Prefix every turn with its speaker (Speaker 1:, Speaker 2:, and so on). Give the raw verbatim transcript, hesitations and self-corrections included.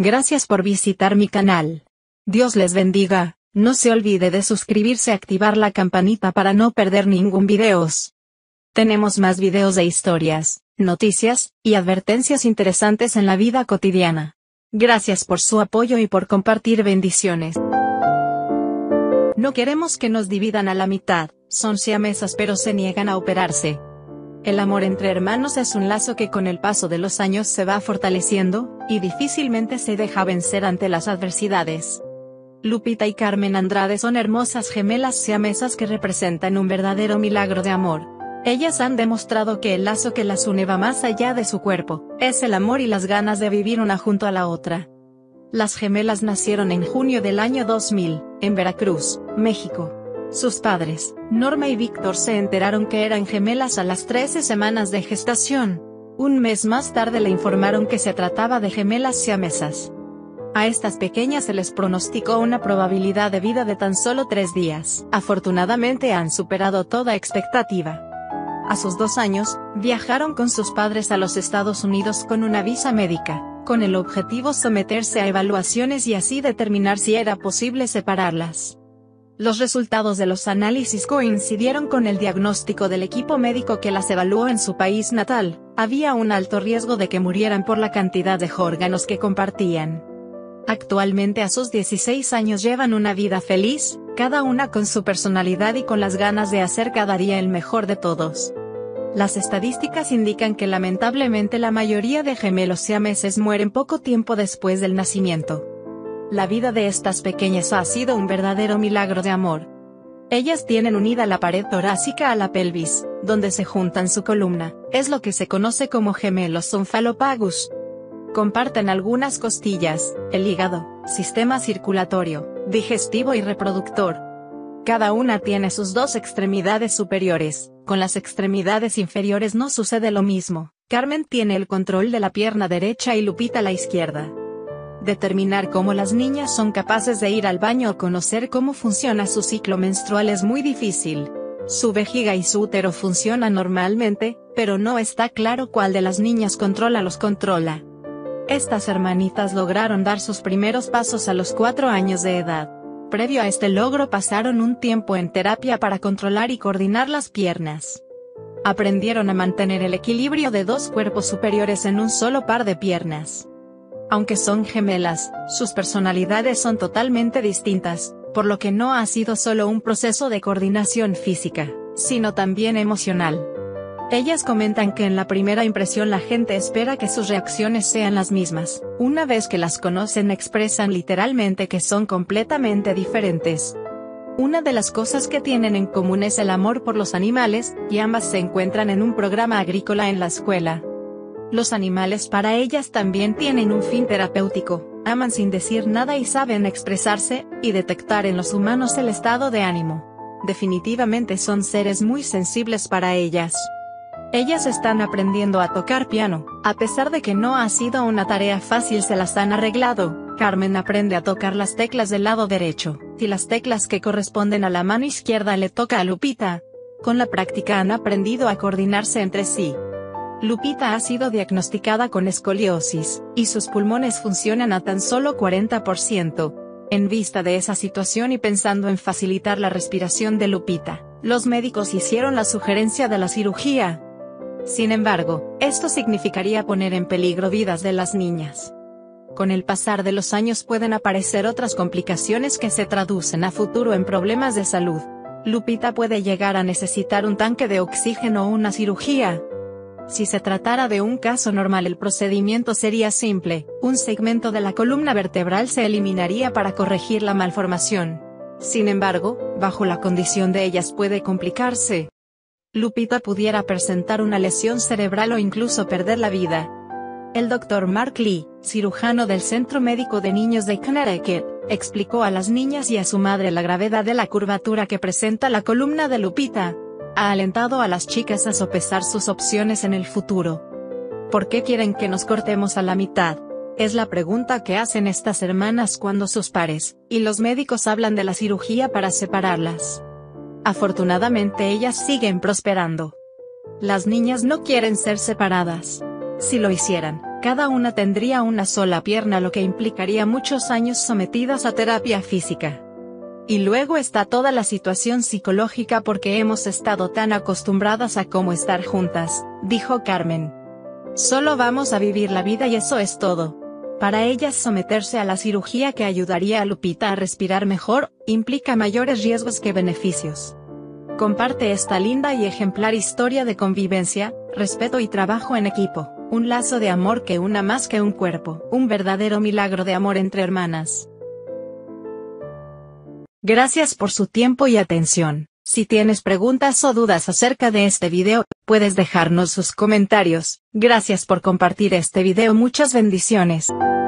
Speaker 1: Gracias por visitar mi canal. Dios les bendiga. No se olvide de suscribirse y activar la campanita para no perder ningún videos. Tenemos más videos de historias, noticias, y advertencias interesantes en la vida cotidiana. Gracias por su apoyo y por compartir bendiciones. No queremos que nos dividan a la mitad, son siamesas pero se niegan a operarse. El amor entre hermanos es un lazo que con el paso de los años se va fortaleciendo, y difícilmente se deja vencer ante las adversidades. Lupita y Carmen Andrade son hermosas gemelas siamesas que representan un verdadero milagro de amor. Ellas han demostrado que el lazo que las une va más allá de su cuerpo, es el amor y las ganas de vivir una junto a la otra. Las gemelas nacieron en junio del año dos mil, en Veracruz, México. Sus padres, Norma y Víctor, se enteraron que eran gemelas a las trece semanas de gestación. Un mes más tarde le informaron que se trataba de gemelas siamesas. A estas pequeñas se les pronosticó una probabilidad de vida de tan solo tres días. Afortunadamente han superado toda expectativa. A sus dos años, viajaron con sus padres a los Estados Unidos con una visa médica, con el objetivo de someterse a evaluaciones y así determinar si era posible separarlas. Los resultados de los análisis coincidieron con el diagnóstico del equipo médico que las evaluó en su país natal. Había un alto riesgo de que murieran por la cantidad de órganos que compartían. Actualmente a sus dieciséis años llevan una vida feliz, cada una con su personalidad y con las ganas de hacer cada día el mejor de todos. Las estadísticas indican que lamentablemente la mayoría de gemelos siameses mueren poco tiempo después del nacimiento. La vida de estas pequeñas ha sido un verdadero milagro de amor. Ellas tienen unida la pared torácica a la pelvis, donde se juntan su columna, es lo que se conoce como gemelos omphalopagus. Comparten algunas costillas, el hígado, sistema circulatorio, digestivo y reproductor. Cada una tiene sus dos extremidades superiores, con las extremidades inferiores no sucede lo mismo. Carmen tiene el control de la pierna derecha y Lupita la izquierda. Determinar cómo las niñas son capaces de ir al baño o conocer cómo funciona su ciclo menstrual es muy difícil. Su vejiga y su útero funcionan normalmente, pero no está claro cuál de las niñas controla los controla. Estas hermanitas lograron dar sus primeros pasos a los cuatro años de edad. Previo a este logro pasaron un tiempo en terapia para controlar y coordinar las piernas. Aprendieron a mantener el equilibrio de dos cuerpos superiores en un solo par de piernas. Aunque son gemelas, sus personalidades son totalmente distintas, por lo que no ha sido solo un proceso de coordinación física, sino también emocional. Ellas comentan que en la primera impresión la gente espera que sus reacciones sean las mismas. Una vez que las conocen expresan literalmente que son completamente diferentes. Una de las cosas que tienen en común es el amor por los animales, y ambas se encuentran en un programa agrícola en la escuela. Los animales para ellas también tienen un fin terapéutico, aman sin decir nada y saben expresarse, y detectar en los humanos el estado de ánimo. Definitivamente son seres muy sensibles para ellas. Ellas están aprendiendo a tocar piano, a pesar de que no ha sido una tarea fácil se las han arreglado. Carmen aprende a tocar las teclas del lado derecho, y las teclas que corresponden a la mano izquierda le toca a Lupita. Con la práctica han aprendido a coordinarse entre sí. Lupita ha sido diagnosticada con escoliosis, y sus pulmones funcionan a tan solo cuarenta por ciento. En vista de esa situación y pensando en facilitar la respiración de Lupita, los médicos hicieron la sugerencia de la cirugía. Sin embargo, esto significaría poner en peligro vidas de las niñas. Con el pasar de los años pueden aparecer otras complicaciones que se traducen a futuro en problemas de salud. Lupita puede llegar a necesitar un tanque de oxígeno o una cirugía. Si se tratara de un caso normal el procedimiento sería simple, un segmento de la columna vertebral se eliminaría para corregir la malformación. Sin embargo, bajo la condición de ellas puede complicarse. Lupita pudiera presentar una lesión cerebral o incluso perder la vida. El doctor Mark Lee, cirujano del Centro Médico de Niños de Connecticut, explicó a las niñas y a su madre la gravedad de la curvatura que presenta la columna de Lupita. Ha alentado a las chicas a sopesar sus opciones en el futuro. ¿Por qué quieren que nos cortemos a la mitad? Es la pregunta que hacen estas hermanas cuando sus pares y los médicos hablan de la cirugía para separarlas. Afortunadamente ellas siguen prosperando. Las niñas no quieren ser separadas. Si lo hicieran, Cada una tendría una sola pierna, lo que implicaría muchos años sometidas a terapia física. Y luego está toda la situación psicológica porque hemos estado tan acostumbradas a cómo estar juntas, dijo Carmen. Solo vamos a vivir la vida y eso es todo. Para ellas someterse a la cirugía que ayudaría a Lupita a respirar mejor, implica mayores riesgos que beneficios. Comparte esta linda y ejemplar historia de convivencia, respeto y trabajo en equipo, un lazo de amor que una más que un cuerpo, un verdadero milagro de amor entre hermanas. Gracias por su tiempo y atención. Si tienes preguntas o dudas acerca de este video, puedes dejarnos sus comentarios. Gracias por compartir este video. Muchas bendiciones.